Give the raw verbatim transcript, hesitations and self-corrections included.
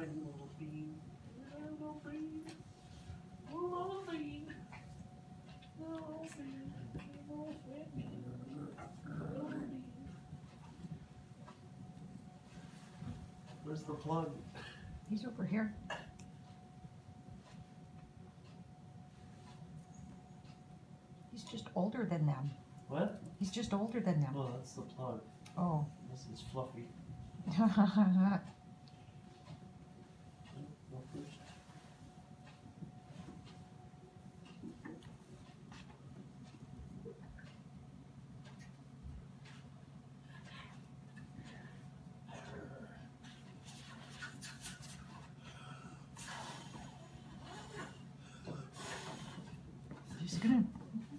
tiny little bean. Little bean. Little bean. Little bean. Little fat bean. Little bean. Where's the plug? He's over here. He's just older than them. What? He's just older than them. No, that's the plug. Oh. This is Fluffy. Go first. He's gonna